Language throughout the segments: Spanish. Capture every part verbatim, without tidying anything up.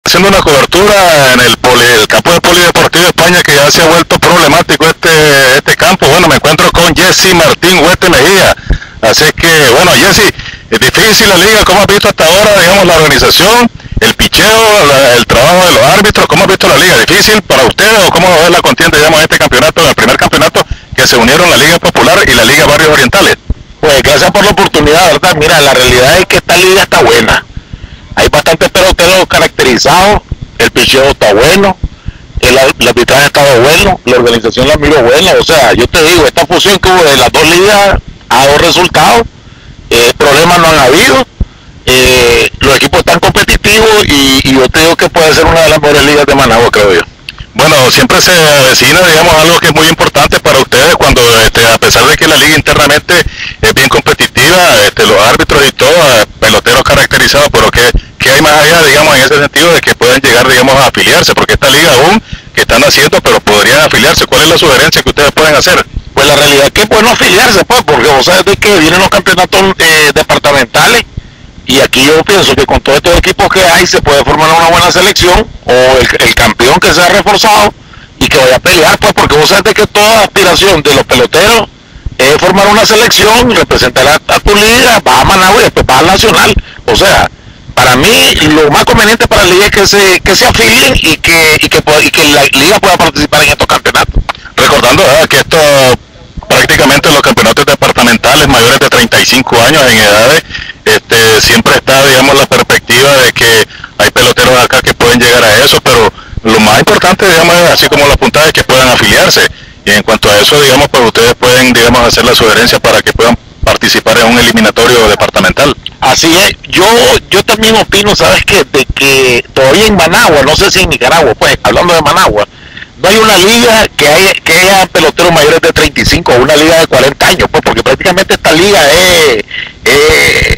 haciendo una cobertura en el, poli, el campo de Polideportivo de España, que ya se ha vuelto problemático este, este campo. Bueno, me encuentro con Jesse Martín Huete Mejía. Así que, bueno, Jesse, es difícil la liga. ¿Cómo has visto hasta ahora, digamos, la organización, el picheo, la, el trabajo de los árbitros? ¿Cómo has visto la liga? ¿Difícil para ustedes o cómo va a ver la contienda, digamos, en este campeonato, en el primer campeonato que se unieron la Liga Popular y la Liga Barrios Orientales? Pues gracias por la oportunidad, ¿verdad? Mira, la realidad es que esta liga está buena. Hay bastantes peloteros caracterizados, el picheo está bueno, el, el arbitraje ha estado bueno, la organización la miro buena. O sea, yo te digo, esta fusión que hubo de las dos ligas ha dado resultados, eh, problemas no han habido, eh, los equipos están competitivos y, y yo te digo que puede ser una de las mejores ligas de Managua, creo yo. Bueno, siempre se avecina, digamos, algo que es muy importante para ustedes cuando, este, a pesar de que la liga internamente es bien competitiva, este, los árbitros y todo, peloteros caracterizados, pero que, que hay más allá, digamos, en ese sentido de que pueden llegar, digamos, a afiliarse, porque esta liga aún que están haciendo, pero podrían afiliarse. ¿Cuál es la sugerencia que ustedes pueden hacer? Pues la realidad es que es bueno afiliarse, pues, porque vos sabes de que vienen los campeonatos eh, departamentales. Y aquí yo pienso que con todos estos equipos que hay se puede formar una buena selección, o el, el campeón que sea reforzado y que vaya a pelear, pues, porque vos sabes que toda aspiración de los peloteros es formar una selección, representar a, a tu liga, vas a Managua y después vas al Nacional. O sea, para mí lo más conveniente para la liga es que se, que se afilien y que, y, que, y que la liga pueda participar en estos campeonatos. Recordando ¿verdad? que esto prácticamente los campeonatos departamentales mayores de treinta y cinco años en edades, este, siempre está, digamos, la perspectiva de que hay peloteros acá que pueden llegar a eso, pero lo más importante, digamos, así como la puntada, es que puedan afiliarse. Y en cuanto a eso, digamos, pues ustedes pueden, digamos, hacer la sugerencia para que puedan participar en un eliminatorio departamental. Así es, yo yo también opino, ¿sabes qué? De que todavía en Managua, no sé si en Nicaragua, pues, hablando de Managua, no hay una liga que haya, que haya peloteros mayores de treinta y cinco, o una liga de cuarenta años, pues, porque prácticamente esta liga es, es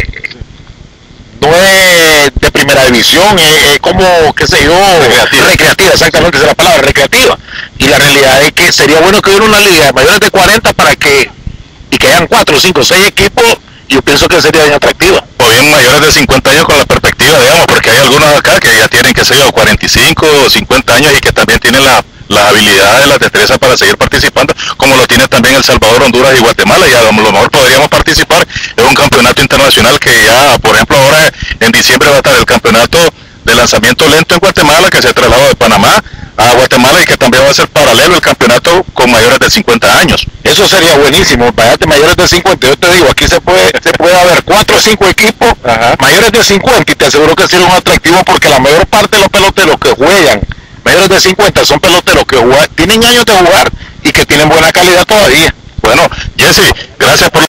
no es de primera división, es, es como, qué sé yo, recreativa. recreativa, exactamente esa es la palabra, recreativa. Y la realidad es que sería bueno que hubiera una liga de mayores de cuarenta para que, y que hayan cuatro, cinco, seis equipos, yo pienso que sería bien atractiva. O bien mayores de cincuenta años con la perspectiva, digamos, porque hay algunos acá que ya tienen, qué sé yo, cuarenta y cinco o cincuenta años y que también tienen la, las habilidades, las destrezas para seguir participando, como lo tiene también El Salvador, Honduras y Guatemala. Y a lo mejor podríamos participar en un campeonato internacional que ya, por ejemplo, ahora en diciembre va a estar el campeonato de lanzamiento lento en Guatemala, que se trasladó de Panamá a Guatemala y que también va a ser paralelo el campeonato con mayores de cincuenta años. Eso sería buenísimo, vayate mayores de cincuenta, yo te digo, aquí se puede se puede haber cuatro o cinco equipos Ajá. mayores de cincuenta, y te aseguro que sería un atractivo, porque la mayor parte de los peloteros que juegan mayores de cincuenta son peloteros que juegan, tienen años de jugar y que tienen buena calidad todavía. Bueno, Jesse, gracias por